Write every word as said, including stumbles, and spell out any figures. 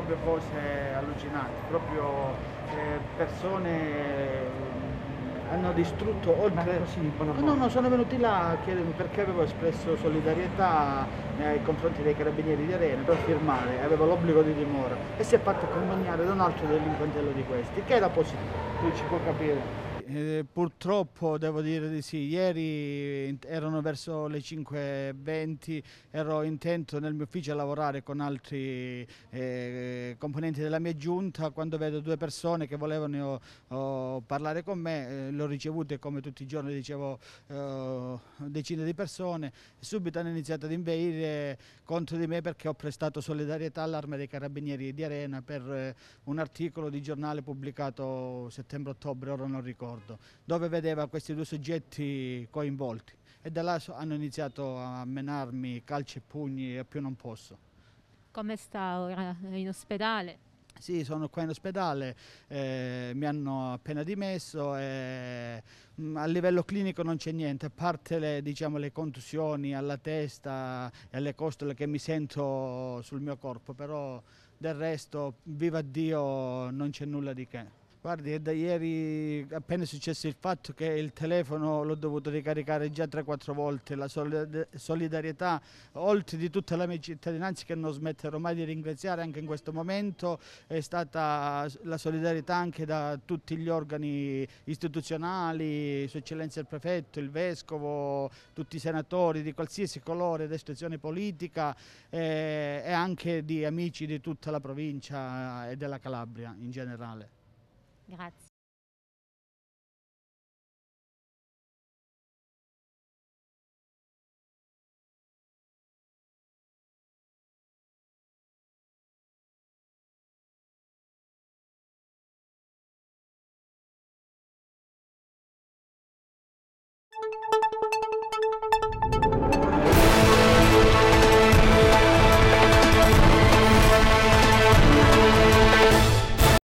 proprio cose allucinanti, proprio eh, persone eh, hanno distrutto Ma oltre... così, in buona No, no, forma. no, sono venuti là a chiedermi perché avevo espresso solidarietà nei confronti dei carabinieri di Arena per firmare, avevo l'obbligo di dimora e si è fatto accompagnare da un altro delinquentello di questi, che era positivo, tu ci puoi capire. Eh, purtroppo devo dire di sì, ieri int- erano verso le cinque e venti, ero intento nel mio ufficio a lavorare con altri eh, componenti della mia giunta, quando vedo due persone che volevano oh, parlare con me, eh, l'ho ricevute come tutti i giorni, dicevo, eh, decine di persone, e subito hanno iniziato ad inveire contro di me perché ho prestato solidarietà all'Arma dei Carabinieri di Arena per eh, un articolo di giornale pubblicato settembre-ottobre, ora non ricordo, dove vedeva questi due soggetti coinvolti e da là so- hanno iniziato a menarmi calci e pugni a più non posso. Come sta ora? È in ospedale? Sì, sono qua in ospedale, eh, mi hanno appena dimesso e mm, a livello clinico non c'è niente, a parte le, diciamo, le contusioni alla testa e alle costole che mi sento sul mio corpo, però del resto, viva Dio, non c'è nulla di che. Guardi, è da ieri appena è successo il fatto che il telefono l'ho dovuto ricaricare già tre quattro volte, la solid- solidarietà, oltre di tutta la mia cittadinanza che non smetterò mai di ringraziare anche in questo momento, è stata la solidarietà anche da tutti gli organi istituzionali, Sua Eccellenza il Prefetto, il Vescovo, tutti i senatori di qualsiasi colore ed espressione politica eh, e anche di amici di tutta la provincia e della Calabria in generale. Grazie.